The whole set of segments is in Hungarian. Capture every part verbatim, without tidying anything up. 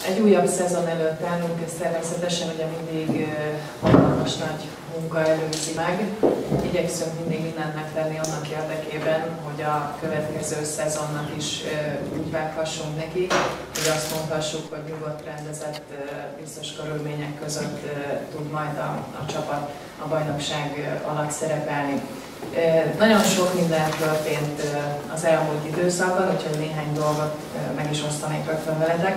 Egy újabb szezon előtt állunk, ez természetesen ugye mindig hatalmas nagy munka előzi meg. Igyekszünk mindig mindent megtenni annak érdekében, hogy a következő szezonnak is úgy vághassunk neki, hogy azt mondhassuk, hogy nyugodt, rendezett, biztos körülmények között tud majd a, a csapat a bajnokság alatt szerepelni. Nagyon sok minden történt az elmúlt időszakban, úgyhogy néhány dolgot meg is osztanék rögtön veletek.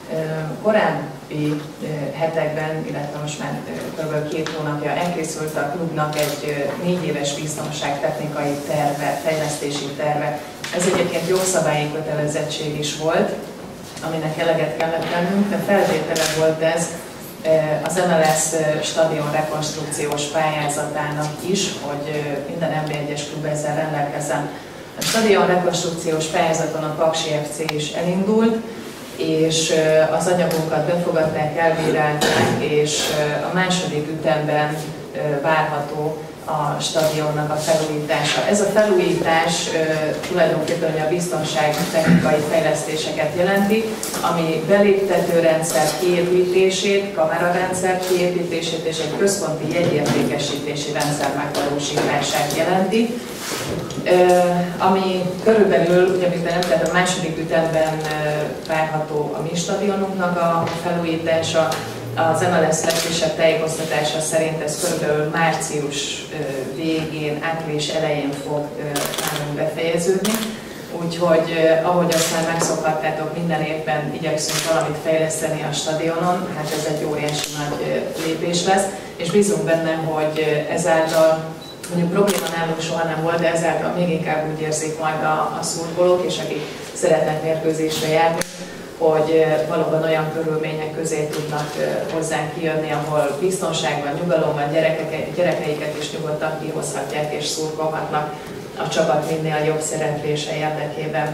Korábbi hetekben, illetve most már kb. két hónapja elkészült a klubnak egy négy éves biztonságtechnikai terve, fejlesztési terve. Ez egyébként jogszabályi kötelezettség is volt, aminek eleget kellett tennünk, de feltétele volt ez az em el es stadion rekonstrukciós pályázatának is, hogy minden en bé egyes klub ezzel rendelkezzen. A stadion rekonstrukciós pályázaton a Paksi ef cé is elindult, és az anyagunkat befogadták, elbírálták, és a második ütemben várható a stadionnak a felújítása. Ez a felújítás tulajdonképpen a biztonságtechnikai fejlesztéseket jelenti, ami beléptetőrendszer kiépítését, kamerarendszer kiépítését és egy központi jegyértékesítési rendszer megvalósítását jelenti, ami körülbelül, ugye mint említettem, a második ütemben várható a mi stadionunknak a felújítása. Az em el es legfrissebb tájékoztatása szerint ez körülbelül március végén, április elején fog nálunk befejeződni. Úgyhogy ahogy azt már megszokhattátok, minden évben igyekszünk valamit fejleszteni a stadionon, hát ez egy óriási nagy lépés lesz, és bízunk benne, hogy ezáltal, mondjuk probléma nálunk soha nem volt, de ezáltal még inkább úgy érzik majd a, a szurkolók, és akik szeretnek mérkőzésre járni, hogy valóban olyan körülmények közé tudnak hozzánk kijönni, ahol biztonságban, nyugalomban gyerekek, gyerekeiket is nyugodtan kihozhatják és szurkolhatnak a csapat minél jobb szereplése érdekében.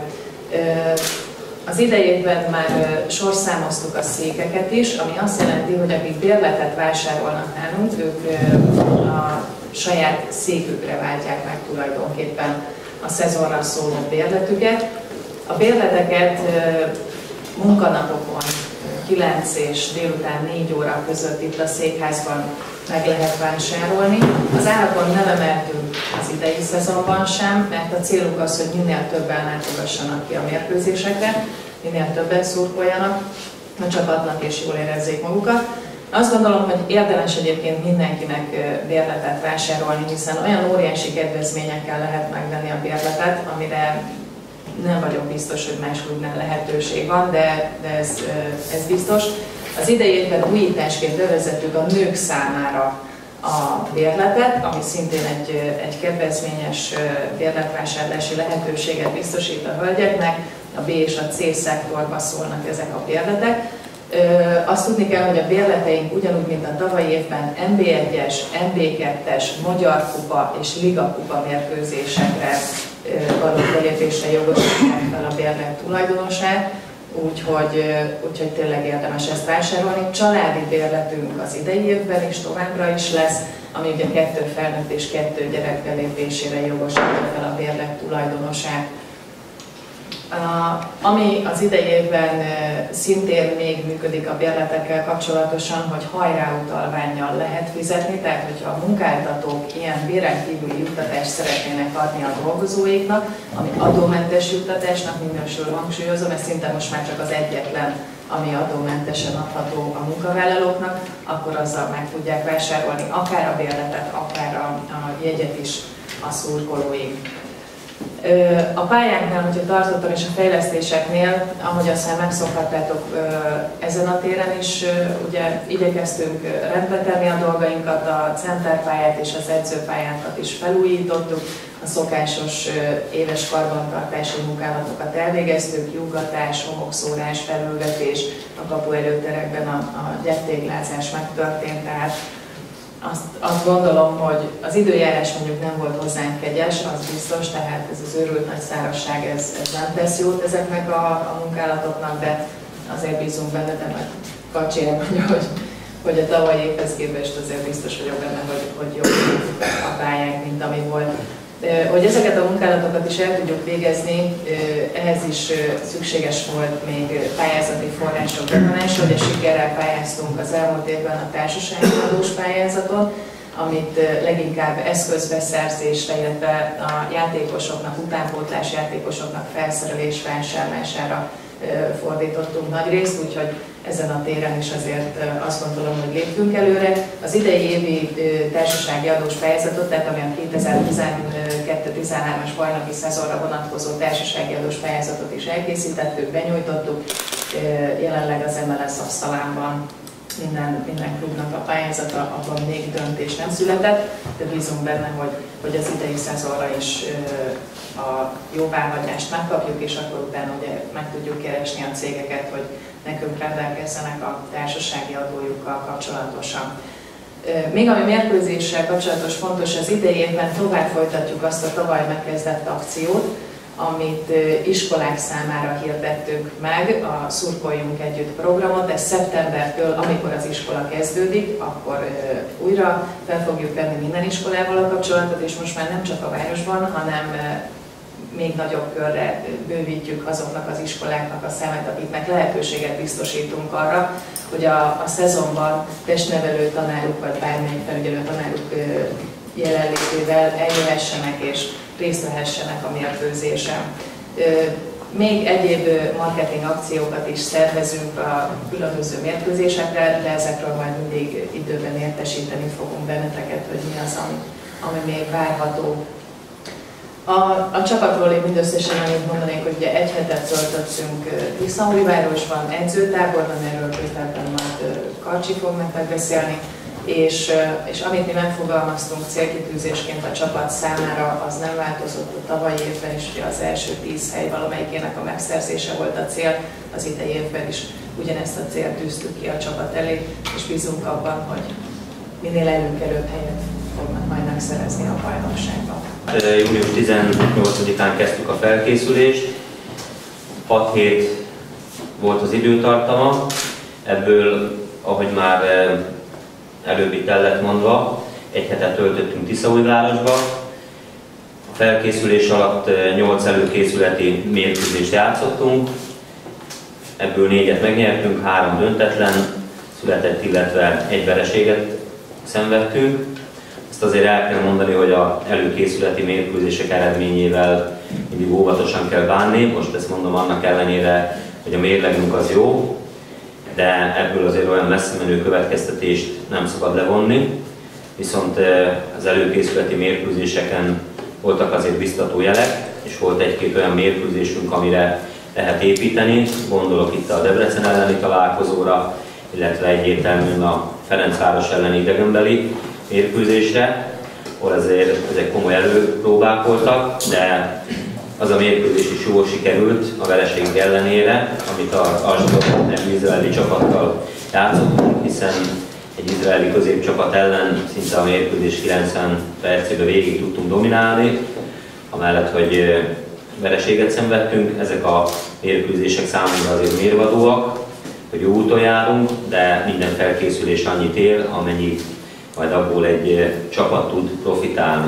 Az idejében már sorszámoztuk a székeket is, ami azt jelenti, hogy akik bérletet vásárolnak nálunk, ők a saját székükre váltják meg tulajdonképpen a szezonra szóló bérletüket. A bérleteket munkanapokon kilenc és délután négy óra között itt a székházban meg lehet vásárolni. Az árakon nem emeltünk az idei szezonban sem, mert a célunk az, hogy minél többen látogassanak ki a mérkőzésekre, minél többen szurkoljanak a csapatnak és jól érezzék magukat. Azt gondolom, hogy érdemes egyébként mindenkinek bérletet vásárolni, hiszen olyan óriási kedvezményekkel lehet megvenni a bérletet, amire nem vagyok biztos, hogy más klubnál lehetőség van, de, de ez, ez biztos. Az idei évben újításként bevezettük a nők számára a bérletet, ami szintén egy, egy kedvezményes bérletvásárlási lehetőséget biztosít a hölgyeknek. A B és a C szektorba szólnak ezek a bérletek. Azt tudni kell, hogy a bérleteink ugyanúgy, mint a tavalyi évben en bé egyes, en bé kettes, Magyar Kupa és Liga Kupa mérkőzésekre való belépésre jogosítják fel a bérlet tulajdonosát, úgyhogy, úgyhogy tényleg érdemes ezt vásárolni. Családi bérletünk az idei évben is továbbra is lesz, ami ugye kettő felnőtt és kettő gyerek belépésére jogosítja fel a bérlet tulajdonosát. Ami az idei évben szintén még működik a bérletekkel kapcsolatosan, hogy hajráutalvánnyal lehet fizetni, tehát hogyha a munkáltatók ilyen béren kívüli juttatást szeretnének adni a dolgozóiknak, ami adómentes juttatásnak minősül, hangsúlyozom, ez szinte most már csak az egyetlen, ami adómentesen adható a munkavállalóknak, akkor azzal meg tudják vásárolni akár a bérletet, akár a, a jegyet is a szurkolóik. A pályánknál, hogyha tartottam, és a fejlesztéseknél, ahogy aztán megszokhattátok ezen a téren is, ugye igyekeztünk rendbe tenni a dolgainkat, a centerpályát és az edzőpályánkat is felújítottuk, a szokásos éves karbantartási munkálatokat elvégeztük, lyukgatás, homokszórás, felülvetés, a kapu előterekben a, a gyertéglázás megtörtént, tehát Azt, azt gondolom, hogy az időjárás mondjuk nem volt hozzánk kegyes, az biztos, tehát ez az őrült nagy szárazság, ez, ez nem tesz jót ezeknek a, a munkálatoknak, de azért bízunk benne, de majd Kacsi elmondja, hogy, hogy a tavalyi évhez képest azért biztos vagyok benne, hogy, hogy jobb a pályánk, mint ami volt. Hogy ezeket a munkálatokat is el tudjuk végezni, ehhez is szükséges volt még pályázati források bevonása, ugye sikerrel pályáztunk az elmúlt évben a társasági adós pályázaton, amit leginkább eszközbeszerzésre, illetve a játékosoknak, utánpótlás játékosoknak felszerelés vásárlására fordítottunk nagy részt, úgyhogy ezen a téren is azért azt gondolom, hogy léptünk előre. Az idei évi társasági adós pályázatot, tehát ami a kétezer-tizenkettő tizenhármas bajnoki szezonra vonatkozó társasági adós pályázatot is elkészítettük, benyújtottuk. Jelenleg az em el es asztalán van minden, minden klubnak a pályázata, abban még döntés nem született, de bízunk benne, hogy, hogy az idei szezonra is a jóváhagyást megkapjuk, és akkor utána ugye meg tudjuk keresni a cégeket, hogy nekünk rendelkezzenek a társasági adójukkal kapcsolatosan. Még ami mérkőzéssel kapcsolatos fontos, az idei évben tovább folytatjuk azt a tavaly megkezdett akciót, amit iskolák számára hirdettünk meg, a Szurkoljunk Együtt programot. Ez szeptembertől, amikor az iskola kezdődik, akkor újra fel fogjuk venni minden iskolával a kapcsolatot, és most már nem csak a városban, hanem még nagyobb körre bővítjük azoknak az iskoláknak a számát, akiknek lehetőséget biztosítunk arra, hogy a, a szezonban testnevelő tanáruk vagy bármelyik felügyelő tanáruk jelenlétével eljöhessenek és részt vehessenek a mérkőzésen. Még egyéb marketing akciókat is szervezünk a különböző mérkőzésekre, de ezekről majd mindig időben értesíteni fogunk benneteket, hogy mi az, ami, ami még várható. A, a csapatról én mindösszesen annyit mondanék, hogy ugye egy hetet töltöttünk Tiszaújvárosban, edzőtáborban, erről bővebben majd Karcsi fog megbeszélni, és, és amit mi megfogalmaztunk célkitűzésként a csapat számára, az nem változott a tavalyi évben is, ugye az első tíz hely valamelyikének a megszerzése volt a cél, az idei évben is ugyanezt a célt tűztük ki a csapat elé, és bízunk abban, hogy minél előkelőbb helyet fognak majd megszerezni a bajnokságban. június tizennyolcadikán kezdtük a felkészülést, hat hét volt az időtartama, ebből, ahogy már előbb itt el lett mondva, egy hetet töltöttünk Tiszaújvárosba. A felkészülés alatt nyolc előkészületi mérkőzést játszottunk, ebből négyet megnyertünk, három döntetlen született, illetve egy vereséget szenvedtünk. Ezt azért el kell mondani, hogy az előkészületi mérkőzések eredményével mindig óvatosan kell bánni. Most ezt mondom annak ellenére, hogy a mérlegünk az jó, de ebből azért olyan messze menő következtetést nem szabad levonni. Viszont az előkészületi mérkőzéseken voltak azért biztató jelek, és volt egy-két olyan mérkőzésünk, amire lehet építeni. Gondolok itt a Debrecen elleni találkozóra, illetve egyértelműen a Ferencváros elleni idegenbeli mérkőzésre, ahol azért ezek komoly előpróbák voltak, de az a mérkőzés is jól sikerült a vereség ellenére, amit az Asdod nevű izraeli csapattal játszottunk, hiszen egy izraeli középcsapat ellen szinte a mérkőzés kilencven percében végig tudtunk dominálni, amellett, hogy vereséget szenvedtünk. Ezek a mérkőzések számunkra azért mérvadóak, hogy jó úton járunk, de minden felkészülés annyit ér, amennyi majd abból egy csapat tud profitálni.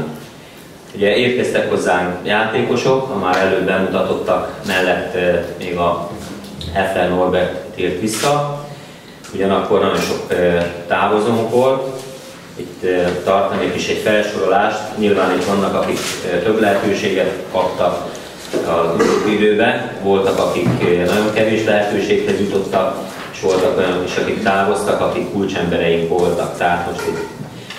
Ugye érkeztek hozzánk játékosok, a már előbb bemutatottak mellett még a Hefler Norbert tért vissza, ugyanakkor nagyon sok távozónk volt. Itt tartanék is egy felsorolást, nyilván itt vannak, akik több lehetőséget kaptak az utóbbi időben, voltak, akik nagyon kevés lehetőséghez jutottak, és voltak olyanok is, akik távoztak, akik kulcsembereink voltak. Tehát most itt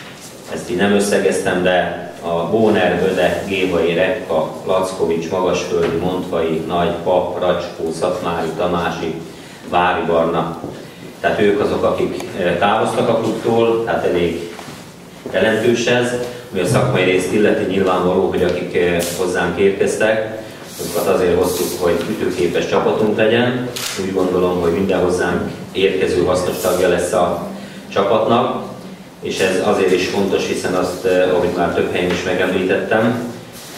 ezt így nem összegeztem, de a Bóner, Böde, Gévai, Rekka, Lackovics, Magasföldi, Montfai, Nagy, Pap, Racskó, Szatmári, Tamási, Vári Barna. Tehát ők azok, akik távoztak a klubtól, tehát elég jelentős ez. Ami a szakmai részt illeti, nyilvánvaló, hogy akik hozzánk érkeztek, azokat azért hoztuk, hogy ütőképes csapatunk legyen. Úgy gondolom, hogy minden hozzánk érkező hasznos tagja lesz a csapatnak. És ez azért is fontos, hiszen azt, ahogy már több helyen is megemlítettem,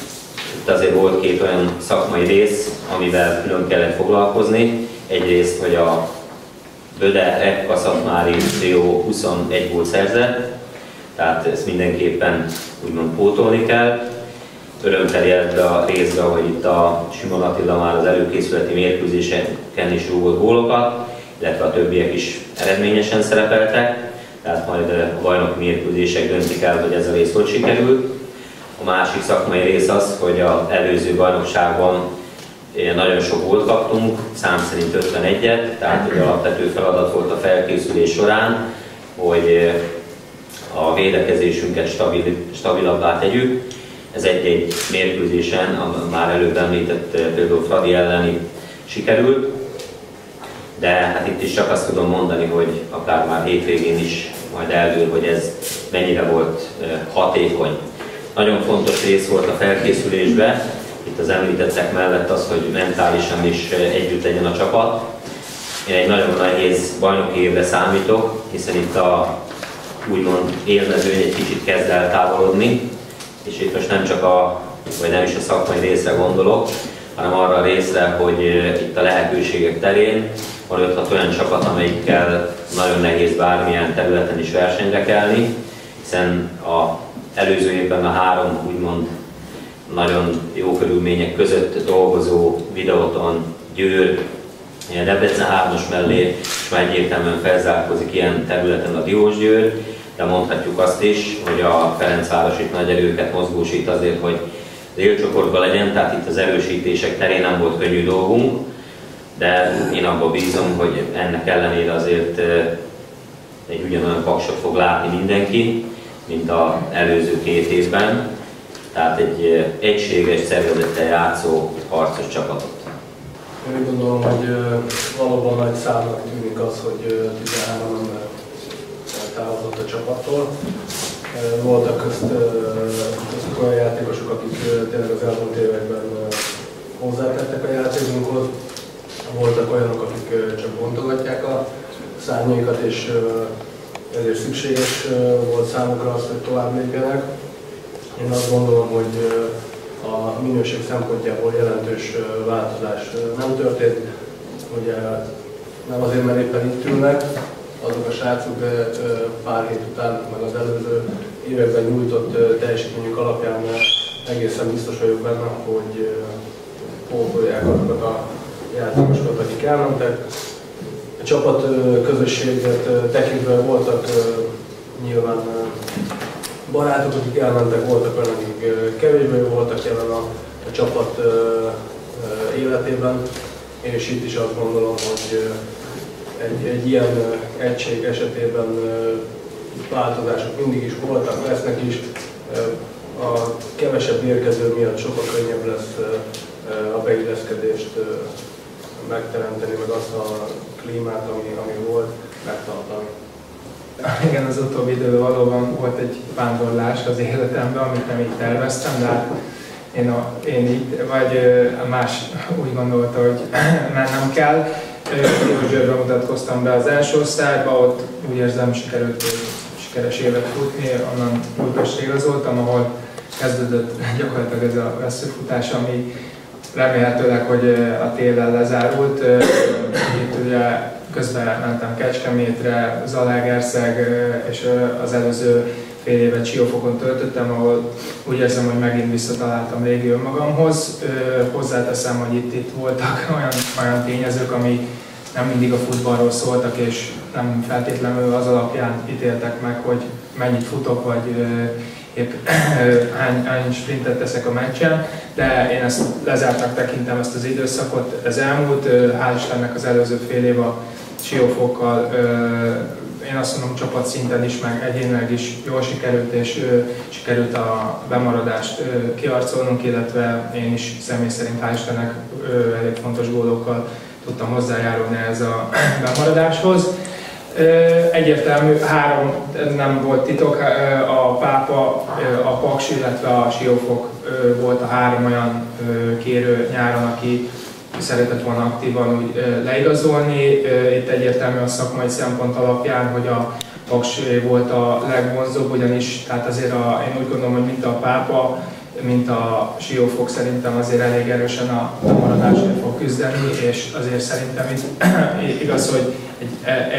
itt azért volt két olyan szakmai rész, amivel külön kellett foglalkozni. Egyrészt, hogy a Böde, Rekka, Szatmári trió huszonegy gólt szerzett, tehát ezt mindenképpen úgymond pótolni kell. örömteli ebbe a részbe, hogy itt a Simon Attila már az előkészületi mérkőzéseken is rúgott gólokat, illetve a többiek is eredményesen szerepeltek, tehát majd a bajnoki mérkőzések döntik el, hogy ez a rész hogy sikerült. A másik szakmai rész az, hogy az előző bajnokságban nagyon sok gólt kaptunk, szám szerint ötvenegyet, tehát egy alapvető feladat volt a felkészülés során, hogy a védekezésünket stabil, stabilabbá tegyük. Ez egy-egy mérkőzésen, a már előbb említett például Fradi elleni sikerült, de hát itt is csak azt tudom mondani, hogy akár már hétvégén is majd eldől, hogy ez mennyire volt hatékony. Nagyon fontos rész volt a felkészülésben, itt az említettek mellett az, hogy mentálisan is együtt legyen a csapat. Én egy nagyon nehéz bajnoki évre számítok, hiszen itt a úgymond élmezőny egy kicsit kezd eltávolodni, és itt most nem csak a, vagy nem is a szakmai részre gondolok, hanem arra a részre, hogy itt a lehetőségek terén van öt-hat olyan csapat, amelyikkel nagyon nehéz bármilyen területen is versenyre kelni, hiszen az előző évben a három úgymond nagyon jó körülmények között dolgozó Videóton, Győr, Debrecen hármas mellé, és már egyértelműen felzárkózik ilyen területen a Diósgyőr, de mondhatjuk azt is, hogy a Ferencváros itt nagy erőket mozgósít azért, hogy az élcsoportban legyen, tehát itt az erősítések terén nem volt könnyű dolgunk, de én abban bízom, hogy ennek ellenére azért egy ugyanolyan paksot fog látni mindenki, mint az előző két évben, tehát egy egységes, szervezettel játszó, harcos csapatot. Én úgy gondolom, hogy valóban nagy számnak tűnik az, hogy tizenhárom ember távozott a csapattól. Voltak közt, közt olyan játékosok, akik tényleg az elmúlt években hozzátettek a játékunkhoz. Voltak olyanok, akik csak bontogatják a szárnyaikat, és ezért szükséges volt számukra az, hogy tovább lépjenek. Én azt gondolom, hogy a minőség szempontjából jelentős változás nem történt. Ugye nem azért, mert éppen itt ülnek azok a srácok, de pár hét után, meg az előző években nyújtott teljesítményük alapján egészen biztos vagyok benne, hogy pótolják azokat a játékosokat, akik elmentek. A csapat közösséget tekintve voltak nyilván barátok, akik elmentek, voltak olyan, akik kevésbé voltak jelen a, a csapat életében, és itt is azt gondolom, hogy egy, egy ilyen egység esetében változások mindig is voltak, lesznek is. A kevesebb érkező miatt sokkal könnyebb lesz a beilleszkedést megteremteni, meg azt a klímát, ami, ami volt, megtartani. Igen, az utóbbi időben valóban volt egy vándorlás az életemben, amit nem így terveztem, de hát én, a, én így, vagy más úgy gondolta, hogy mennem kell. Diósgyőrben mutatkoztam be az első osztályba, ott úgy érzem, sikerült sikeres évet futni, onnan Újpestre igazoltam, ahol kezdődött gyakorlatilag ez a veszőfutás, ami remélhetőleg, hogy a télen lezárult. Itt ugye közben mentem Kecskemétre, Zalaegerszeg, és az előző fél évet Siófokon töltöttem, ahol úgy érzem, hogy megint visszataláltam régi önmagamhoz. Hozzáteszem, hogy itt, itt voltak olyan, olyan tényezők, ami nem mindig a futballról szóltak, és nem feltétlenül az alapján ítéltek meg, hogy mennyit futok, vagy épp hány, hány sprintet teszek a meccsen, de én ezt lezártnak tekintem ezt az időszakot. Ez elmúlt, hál' Istennek az előző fél év a Siófokkal, én azt mondom, csapatszinten is, meg egyénileg is jól sikerült, és sikerült a bemaradást kiharcolnunk, illetve én is személy szerint hál' Istennek elég fontos gólokkal tudtam hozzájárulni ez a bemaradáshoz. Egyértelmű, három, nem volt titok, a Pápa, a Paks, illetve a Siófok volt a három olyan kérő nyáron, aki szeretett volna aktívan úgy leigazolni. Itt egyértelmű a szakmai szempont alapján, hogy a Paks volt a legvonzóbb, ugyanis tehát azért a, én úgy gondolom, hogy mint a Pápa, mint a Siófok szerintem azért elég erősen a maradásért fog küzdeni, és azért szerintem itt igaz, hogy egy, egy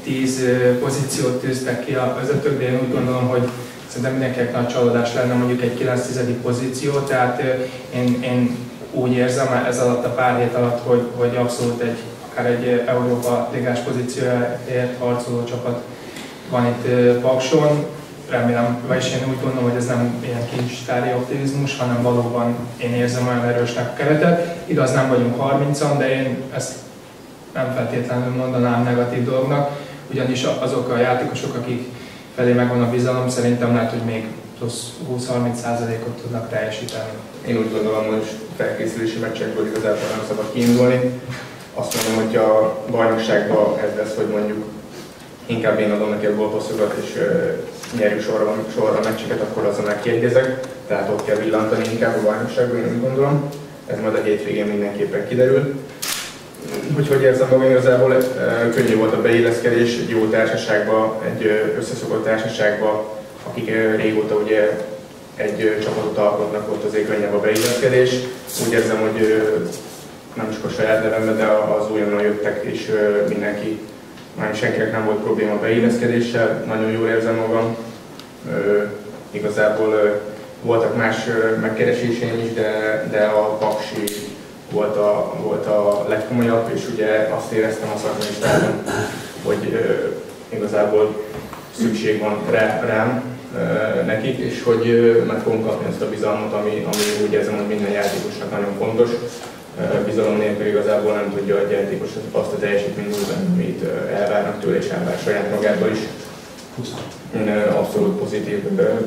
tíz pozíciót tűztek ki a vezetők, de én úgy gondolom, hogy szerintem mindenkinek nagy csalódás lenne mondjuk egy kilenc tizedik pozíció, tehát én, én úgy érzem ez alatt a pár hét alatt, hogy, hogy abszolút egy, akár egy Európa ligás pozícióért harcoló csapat van itt Pakson. Remélem, vagyis én úgy gondolom, hogy ez nem ilyen kincstári optimizmus, hanem valóban én érzem olyan erősnek a keretet. Igaz, nem vagyunk harmincan, de én ezt nem feltétlenül mondanám negatív dolognak, ugyanis azok a játékosok, akik felé megvan a bizalom, szerintem lehet, hogy még plusz húsz-harminc százalékot tudnak teljesíteni. Én úgy gondolom, hogy felkészülési meccsekből igazából nem szabad kiindulni. Azt mondom, hogy a bajnokságban ez lesz, hogy mondjuk inkább én adom neki a gólpasszokat, és uh, nyerjük sorra, sorra a meccseket, akkor azon megkiegyezek. Tehát ott kell villantani inkább a bajnokságban, én úgy gondolom. Ez majd a hétvégén mindenképpen kiderül. Úgyhogy érzem magam igazából, uh, könnyű volt a beilleszkedés egy jó társaságba, egy uh, összeszokott társaságba, akik uh, régóta ugye egy uh, csapatot alkotnak, ott azért könnyebb a beilleszkedés. Úgy érzem, hogy uh, nem csak a saját nevemben, de az újonnan jöttek, és uh, mindenki, már senkinek nem volt probléma beilleszkedéssel, nagyon jól érzem magam. Uh, igazából uh, voltak más uh, megkereséseim is, de, de a Paksi volt a, volt a legkomolyabb, és ugye azt éreztem a szakmai stábon, hogy uh, igazából szükség van rá, rám uh, nekik, és hogy uh, meg fogom kapni ezt a bizalmat, ami, ami úgy érzem, hogy minden játékosnak nagyon fontos. Bizalom nélkül igazából nem tudja a játékos azt a teljesítményt nyújtani, amit elvárnak tőle és elvár saját magától is. Én abszolút pozitív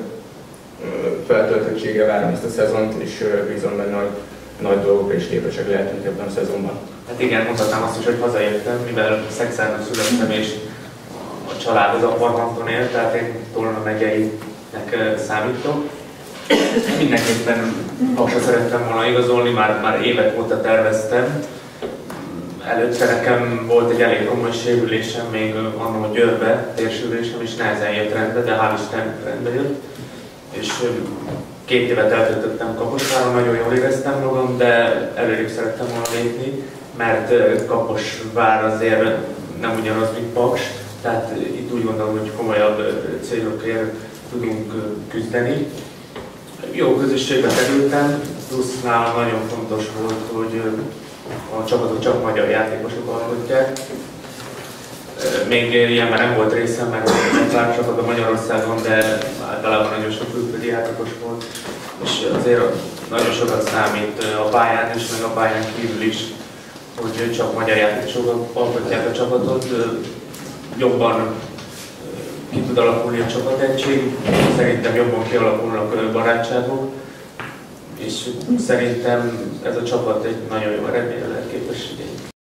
feltöltöttséggel várom ezt a szezont, és bízom benne, hogy nagy dolgokra is képesek lehetünk ebben a szezonban. Hát igen, mondhatnám azt is, hogy hazaértem, mivel Szexárdon születtem és a család az Apartmanton él, tehát én Tolna megyeinek számítok. Mindenképpen Paksra szerettem volna igazolni, már, már évek óta terveztem. Előtte nekem volt egy elég komoly sérülésem, még annól Győrbe, térsérülésem is nehezen jött rendbe, de hál' Isten rendbe jött. És két évet eltöltöttem Kaposváron, nagyon jól éreztem magam, de előrébb szerettem volna lépni, mert Kaposvár azért nem ugyanaz, mint Paks, tehát itt úgy gondolom, hogy komolyabb célokért tudunk küzdeni. Jó közösségbe kerültem, plusz nálam nagyon fontos volt, hogy a csapatot csak magyar játékosok alkotják. Még ilyenben nem volt részem, mert egy pár csapat a Magyarországon, de általában nagyon sok külföldi játékos volt. És azért nagyon sokat számít a pályán is, meg a pályán kívül is, hogy csak magyar játékosok alkotják a csapatot. Jobban ki tud alakulni a csapategység, szerintem jobban kialakulnak barátságok, és szerintem ez a csapat egy nagyon jó eredményre lehet képes.